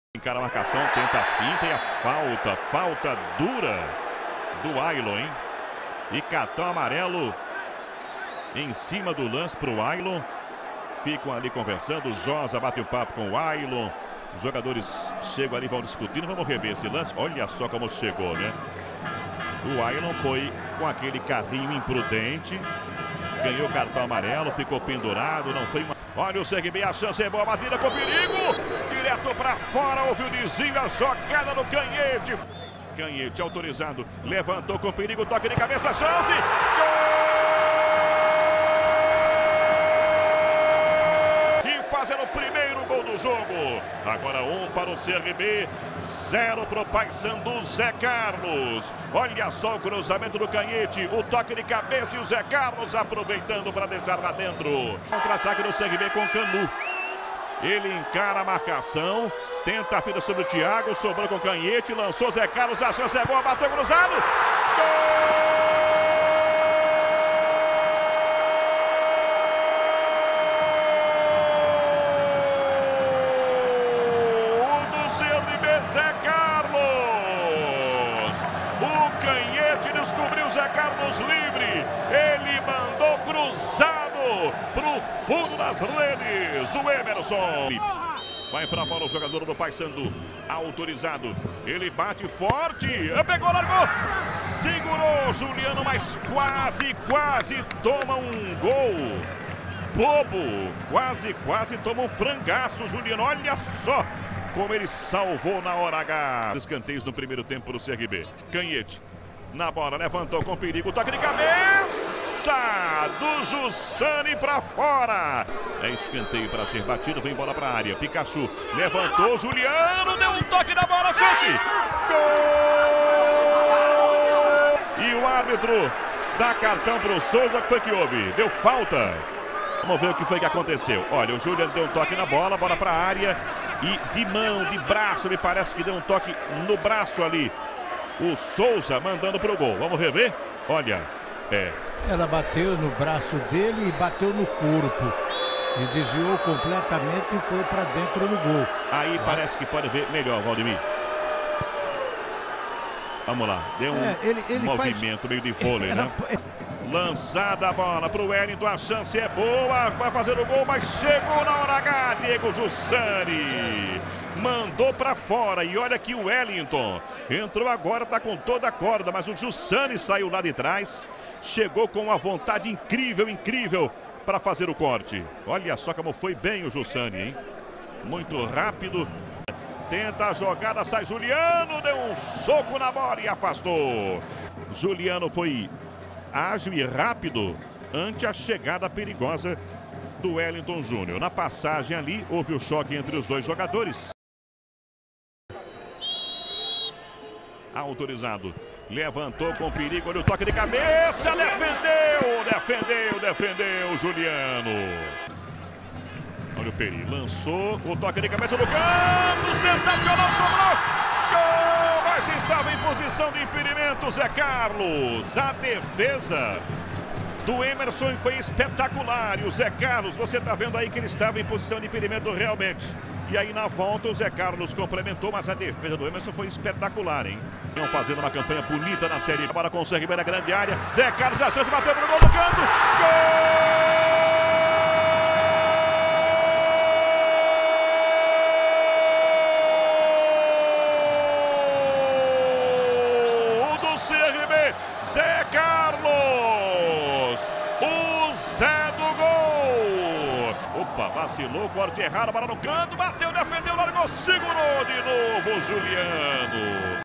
Encara a marcação, tenta a finta e a falta dura do Ailon, hein? E cartão amarelo em cima do lance para o Ailon. Ficam ali conversando, o Josa bate o papo com o Ailon. Os jogadores chegam ali e vão discutindo. Vamos rever esse lance. Olha só como chegou, né? O Ailon foi com aquele carrinho imprudente. Ganhou cartão amarelo, ficou pendurado, não foi uma... Olha o CRB, a chance é boa, batida com perigo. Direto para fora, houve o desvio, a jogada do Canhete. Canhete autorizado, levantou com perigo, toque de cabeça, chance. Gol! E fazendo o primeiro gol do jogo. Agora 1 para o CRB, 0 para o Paysandu, Zé Carlos. Olha só o cruzamento do Canhete, o toque de cabeça e o Zé Carlos aproveitando para deixar lá dentro. Contra-ataque do CRB com Canu. Ele encara a marcação, tenta a fita sobre o Thiago, sobrou com o Canhete, lançou Zé Carlos, a chance é boa, bateu cruzado. Gol! Zé Carlos! O Canhete descobriu Zé Carlos livre. Ele mandou cruzado para o fundo das redes do Emerson. Vai para a bola o jogador do Paysandu. Autorizado. Ele bate forte. Pegou, largou. Segurou Juliano, mas quase toma um gol. Bobo. Quase toma um frangaço, Juliano. Olha só como ele salvou na hora H. Escanteios no primeiro tempo do CRB. Canhete na bola, levantou com perigo, toque de cabeça do Jussani para fora. É escanteio para ser batido, vem bola para a área. Pikachu levantou, Juliano deu um toque na bola, chance. Gol! E o árbitro dá cartão para o Souza. O que foi que houve? Deu falta. Vamos ver o que foi que aconteceu. Olha, o Juliano deu um toque na bola, bola para a área. E de mão, de braço, me parece que deu um toque no braço ali. O Souza mandando pro gol. Vamos rever? Olha, ela bateu no braço dele e bateu no corpo. E desviou completamente e foi para dentro do gol. Aí parece que pode ver melhor, Valdemir. Vamos lá, deu um movimento meio de vôlei, né? Lançada a bola para o Wellington, a chance é boa, vai fazer o gol, mas chegou na hora H, Diego Jussani. Mandou para fora e olha que o Wellington entrou agora, tá com toda a corda, mas o Jussani saiu lá de trás, chegou com uma vontade incrível para fazer o corte. Olha só como foi bem o Jussani, hein? Muito rápido. Tenta a jogada, sai Juliano, deu um soco na bola e afastou. Juliano foi ágil e rápido ante a chegada perigosa do Wellington Júnior. Na passagem ali, houve o choque entre os dois jogadores. Autorizado. Levantou com perigo, olha o toque de cabeça, defendeu Juliano. Olha o Peri, lançou o toque de cabeça do canto, sensacional, sobrou. Gol, mas estava em posição de impedimento, Zé Carlos. A defesa do Emerson foi espetacular. E o Zé Carlos, você está vendo aí que ele estava em posição de impedimento realmente. E aí na volta o Zé Carlos complementou, mas a defesa do Emerson foi espetacular, hein? Estão fazendo uma campanha bonita na Série B. Agora consegue ver a grande área. Zé Carlos, a chance, bateu pro gol do canto. Gol! CRB, Zé Carlos, o Zé do gol. Opa, vacilou, corte errado, bola no canto, bateu, defendeu, largou, segurou de novo o Juliano.